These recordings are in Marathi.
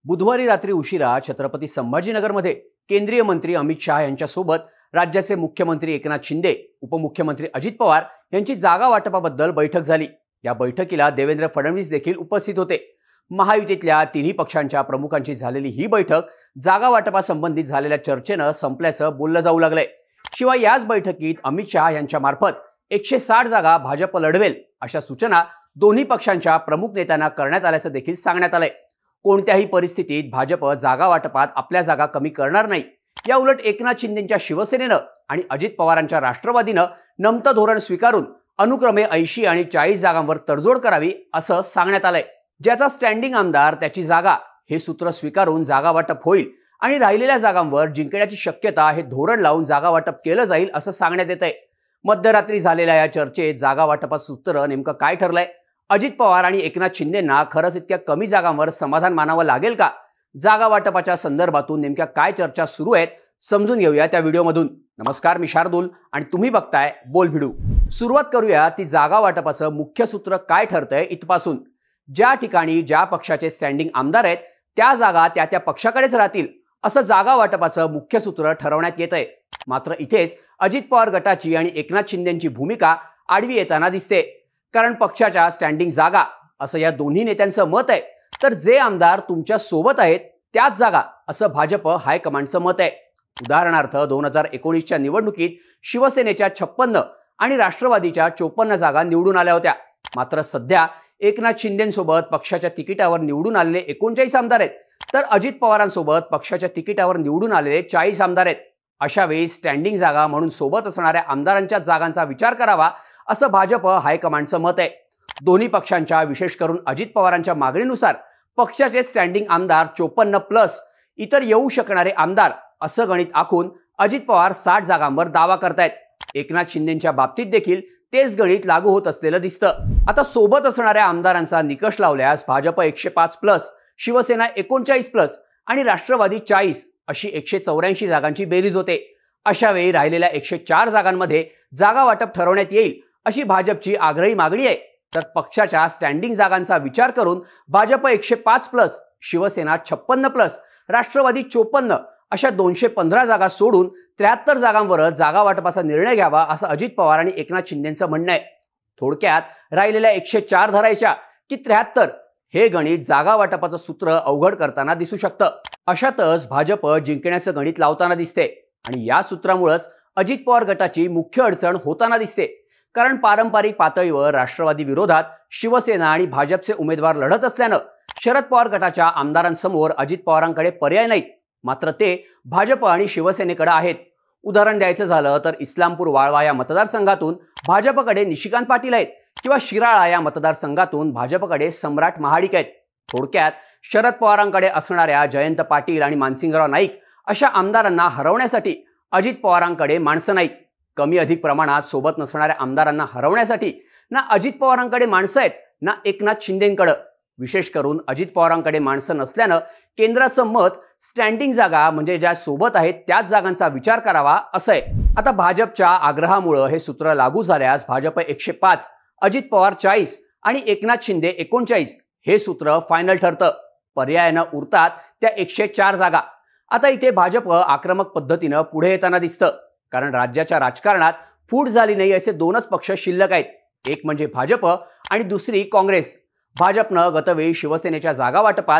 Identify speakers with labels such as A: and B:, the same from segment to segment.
A: बुधवारी रात्री उशिरा छत्रपती संभाजीनगरमध्ये केंद्रीय मंत्री अमित शाह यांच्यासोबत राज्याचे मुख्यमंत्री एकनाथ शिंदे, उपमुख्यमंत्री अजित पवार यांची जागा वाटपाबद्दल बैठक झाली। या बैठकीला देवेंद्र फडणवीस देखील उपस्थित होते। महायुतीतल्या तिन्ही पक्षांच्या प्रमुखांची झालेली ही बैठक जागा वाटपासंबंधित झालेल्या चर्चेनं संपल्याचं बोललं जाऊ लागलंय। शिवाय याच बैठकीत अमित शाह यांच्या मार्फत 160 जागा भाजप लढवेल अशा सूचना दोन्ही पक्षांच्या प्रमुख नेत्यांना करण्यात आल्याचं देखील सांगण्यात आलंय। कोणत्याही परिस्थितीत भाजप जागा वाटपात आपल्या जागा कमी करणार नाही। या उलट एकनाथ शिंदेंच्या शिवसेनेनं आणि अजित पवारांच्या राष्ट्रवादीनं नमतं धोरण स्वीकारून अनुक्रमे 80 आणि 40 जागांवर तडजोड करावी असं सांगण्यात आलंय। ज्याचा स्टँडिंग आमदार त्याची जागा हे सूत्र स्वीकारून जागा वाटप होईल आणि राहिलेल्या जागांवर जिंकण्याची शक्यता हे धोरण लावून जागा वाटप केलं जाईल असं सांगण्यात येतंय। मध्यरात्री झालेल्या या चर्चेत जागा वाटपाचं सूत्र नेमकं काय ठरलंय? अजित पवार आणि एकनाथ शिंदेंना खरंच इतक्या कमी जागांवर समाधान मानावं लागेल का? जागा वाटपाच्या संदर्भातून नेमक्या काय चर्चा सुरू आहेत समजून घेऊया त्या व्हिडिओमधून। नमस्कार, मी शार्दूल आणि तुम्ही बघताय बोल भिडू। सुरुवात करूया ती जागा वाटपाचं मुख्य सूत्र काय ठरतंय इथपासून। ज्या ठिकाणी ज्या पक्षाचे स्टँडिंग आमदार आहेत त्या जागा त्या पक्षाकडेच राहतील असं जागा वाटपाचं मुख्य सूत्र ठरवण्यात येतंय। मात्र इथेच अजित पवार गटाची आणि एकनाथ शिंदेंची भूमिका आडवी येताना दिसते। कारण पक्षाच्या स्टँडिंग जागा असं या दोन्ही नेत्यांचं मत आहे, तर जे आमदार तुमच्या सोबत आहेत त्याच जागा असं भाजप हायकमांडचं मत आहे। उदाहरणार्थ 2019च्या निवडणुकीत शिवसेनेच्या 56 आणि राष्ट्रवादीच्या 54 जागा निवडून आल्या होत्या। मात्र सध्या एकनाथ शिंदेंसोबत पक्षाच्या तिकिटावर निवडून आलेले 39 आमदार आहेत, तर अजित पवारांसोबत पक्षाच्या तिकिटावर निवडून आलेले 40 आमदार आहेत। अशा वेळी स्टँडिंग जागा म्हणून सोबत असणाऱ्या आमदारांच्या जागांचा विचार करावा असं भाजप हायकमांडचं मत आहे। दोन्ही पक्षांच्या, विशेष करून अजित पवारांच्या मागणीनुसार पक्षाचे स्टँडिंग आमदार 54+ इतर येऊ शकणारे आमदार असं गणित आखून अजित पवार 60 जागांवर दावा करतायत। एकनाथ शिंदेंच्या बाबतीत देखील तेच गणित लागू होत असलेलं दिसतं। आता सोबत असणाऱ्या आमदारांचा निकष लावल्यास भाजप 105+, शिवसेना 39+ आणि राष्ट्रवादी 40 अशी 184 जागांची बेरीज होते। अशा वेळी राहिलेल्या 104 जागांमध्ये जागा वाटप ठरवण्यात येईल अशी भाजपची आग्रही मागणी आहे। तर पक्षाच्या स्टँडिंग जागांचा विचार करून भाजप 105+, शिवसेना 56+, राष्ट्रवादी 54 अशा 215 जागा सोडून 73 जागांवर जागा वाटपाचा निर्णय घ्यावा असं अजित पवार आणि एकनाथ शिंदेंचं म्हणणं आहे। थोडक्यात राहिलेल्या 104 धरायच्या की 73 हे गणित जागा वाटपाचं सूत्र अवघड करताना दिसू शकतं। अशातच भाजप जिंकण्याचं गणित लावताना दिसते आणि या सूत्रामुळेच अजित पवार गटाची मुख्य अडचण होताना दिसते। कारण पारंपरिक पातळीवर राष्ट्रवादी विरोधात शिवसेना आणि भाजपचे उमेदवार लढत असल्यानं शरद पवार गटाच्या आमदारांसमोर अजित पवारांकडे पर्याय नाहीत, मात्र ते भाजप आणि शिवसेनेकडे आहेत। उदाहरण द्यायचं झालं तर इस्लामपूर वाळवा या मतदारसंघातून भाजपकडे निशिकांत पाटील आहेत किंवा शिराळा या मतदारसंघातून भाजपकडे सम्राट महाडिक आहेत। थोडक्यात शरद पवारांकडे असणाऱ्या जयंत पाटील आणि मानसिंगराव नाईक अशा आमदारांना हरवण्यासाठी अजित पवारांकडे माणसं नाहीत। कमी अधिक प्रमाणात सोबत नसणाऱ्या आमदारांना हरवण्यासाठी ना अजित पवारांकडे माणसं आहेत ना एकनाथ शिंदेंकडे। विशेष करून अजित पवारांकडे माणसं नसल्यानं केंद्राचं मत स्टँडिंग जागा म्हणजे ज्या सोबत आहेत त्याच जागांचा विचार करावा असं आहे। आता भाजपच्या आग्रहामुळे हे सूत्र लागू झाल्यास भाजप 105, अजित पवार 40 आणि एकनाथ शिंदे 39 हे सूत्र फायनल ठरतं। पर्यायानं उरतात त्या 104 जागा। आता इथे भाजप आक्रमक पद्धतीनं पुढे येताना दिसतं, कारण राज्याच्या राजकारणात फूट झाली नाही असे दोनच पक्ष शिल्लक आहेत, एक म्हणजे भाजप आणि दुसरी काँग्रेस। भाजपनं गतवेळी शिवसेनेच्या जागा वाटपात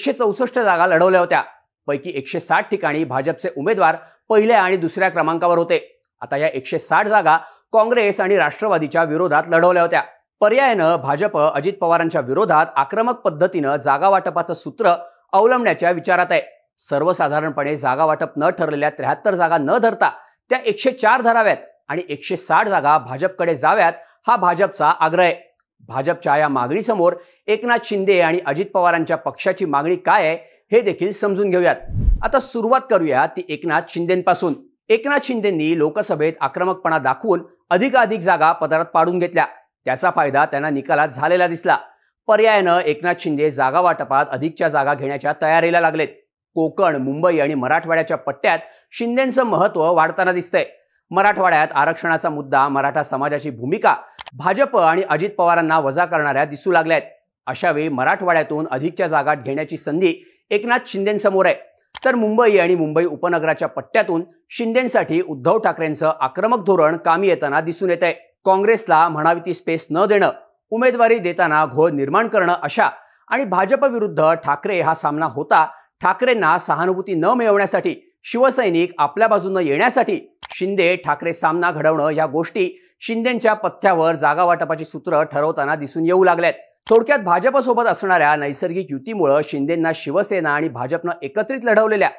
A: 164 जागा लढवल्या होत्या, पैकी 160 ठिकाणी भाजपचे उमेदवार पहिल्या आणि दुसऱ्या क्रमांकावर होते। आता या 160 जागा काँग्रेस आणि राष्ट्रवादीच्या विरोधात लढवल्या होत्या। पर्यायानं भाजप अजित पवारांच्या विरोधात आक्रमक पद्धतीनं जागा वाटपाचं सूत्र अवलंबण्याच्या विचारात आहे। सर्वसाधारणपणे जागा वाटप न ठरलेल्या 73 जागा न धरता त्या 104 धराव्यात आणि 160 जागा भाजपकडे जाव्यात हा भाजपचा आग्रह आहे। भाजपच्या या मागणीसमोर एकनाथ शिंदे आणि अजित पवारांच्या पक्षाची मागणी काय आहे हे देखील समजून घेऊयात। आता सुरुवात करूया ती एकनाथ शिंदेंपासून। एकनाथ शिंदेंनी लोकसभेत आक्रमकपणा दाखवून अधिकाधिक जागा पदरात पाडून घेतल्या, त्याचा फायदा त्यांना निकालात झालेला दिसला। पर्यायानं एकनाथ शिंदे जागा वाटपात अधिकच्या जागा घेण्याच्या तयारीला लागलेत। कोकण, मुंबई आणि मराठवाड्याच्या पट्ट्यात शिंदेंचं महत्त्व वाढताना दिसतंय। मराठवाड्यात आरक्षणाचा मुद्दा, मराठा समाजाची भूमिका भाजप आणि अजित पवारांना वजा करणाऱ्या दिसू लागल्यात। अशा वेळी मराठवाड्यातून अधिकच्या जागा घेण्याची संधी एकनाथ शिंदेंसमोर आहे, तर मुंबई आणि मुंबई उपनगराच्या पट्ट्यातून शिंदेंसाठी उद्धव ठाकरेंचं आक्रमक धोरण कामी येताना दिसून येत आहे. काँग्रेसला म्हणावी ती स्पेस न देणं, उमेदवारी देताना घोळ निर्माण करणं अशा आणि भाजप विरुद्ध ठाकरे हा सामना होता. ठाकरेंना सहानुभूती न मिळवण्यासाठी, शिवसैनिक आपल्या बाजूने येण्यासाठी शिंदे ठाकरे सामना घडवणं या गोष्टी शिंदेंच्या पथ्यावर जागा वाटपाची सूत्र ठरवताना दिसून येऊ लागल्यात. थोडक्यात भाजपसोबत असणाऱ्या नैसर्गिक युतीमुळे शिंदेंना शिवसेना आणि भाजपनं एकत्रित लढवलेल्या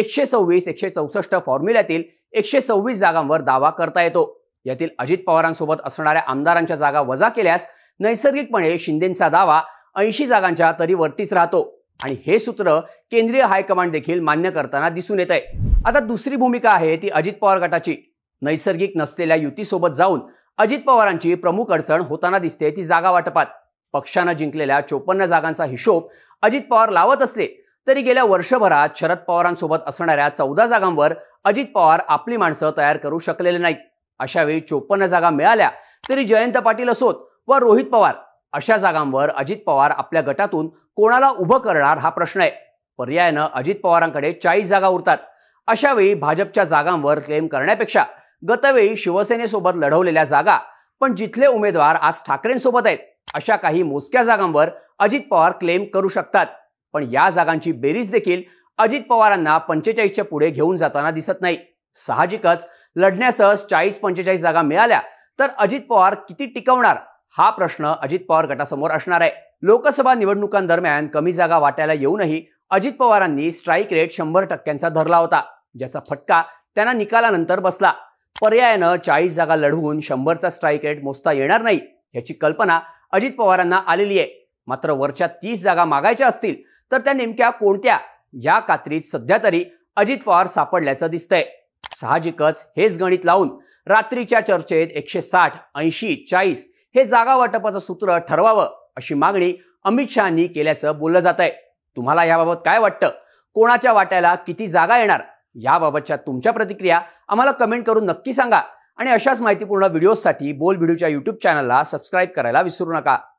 A: 126-164 फॉर्म्युल्यातील 126 जागांवर दावा करता येतो. यातील अजित पवारांसोबत असणाऱ्या आमदारांच्या जागा वजा केल्यास नैसर्गिकपणे शिंदेंचा दावा 80 जागांच्या तरी वरतीच राहतो आणि हे सूत्र केंद्रीय हायकमांड देखील मान्य करताना दिसून येत आहे. आता दुसरी भूमिका आहे ती अजित पवार गटाची. नैसर्गिक नसलेल्या युतीसोबत जाऊन अजित पवारांची प्रमुख अडचण होताना दिसते ती जागा वाटपात. पक्षानं जिंकलेल्या 54 जागांचा हिशोब अजित पवार लावत असले तरी गेल्या वर्षभरात शरद पवारांसोबत असणाऱ्या 14 जागांवर अजित पवार आपली माणसं तयार करू शकलेले नाहीत. अशावेळी 54 जागा मिळाल्या तरी जयंत पाटील असोत व रोहित पवार अशा जागांवर अजित पवार आपल्या गटातून कोणाला उभं करणार हा प्रश्न आहे. पर्यायानं अजित पवारांकडे 40 जागा उरतात. अशावेळी भाजपच्या जागांवर क्लेम करण्यापेक्षा गतवेळी शिवसेनेसोबत लढवलेल्या जागा पण जिथले उमेदवार आज ठाकरेंसोबत आहेत अशा काही मोजक्या जागांवर अजित पवार क्लेम करू शकतात. पण या जागांची बेरीज देखील अजित पवारांना 45च्या पुढे घेऊन जाताना दिसत नाही. साहजिकच लढण्यासच 40-45 जागा मिळाल्या तर अजित पवार किती टिकवणार हा प्रश्न अजित पवार गटासमोर असणार आहे. लोकसभा निवडणुकांदरम्यान कमी जागा वाटायला येऊनही अजित पवारांनी स्ट्राईक रेट 100% धरला होता, ज्याचा फटका त्यांना निकालानंतर बसला. पर्यायानं 40 जागा लढवून 100चा स्ट्राईक रेट मोजता येणार नाही याची कल्पना अजित पवारांना आलेली आहे. मात्र वरच्या 30 जागा मागायच्या असतील तर त्या नेमक्या कोणत्या या कात्रीत सध्या तरी अजित पवार सापडल्याचं दिसतंय. साहजिकच हेच गणित लावून रात्रीच्या चर्चेत 160, 80, 40 हे जागा वाटपाचं सूत्र ठरवावं अशी मागणी अमित शहांनी केल्याचं बोललं जात आहे. तुम्हाला याबाबत काय वाटतं? कोणाच्या वाट्याला किती जागा येणार याबाबतच्या तुमच्या प्रतिक्रिया आम्हाला कमेंट करून नक्की सांगा आणि अशाच माहितीपूर्ण व्हिडिओसाठी बोल भिडूच्या YouTube चॅनलला सबस्क्राईब करायला विसरू नका.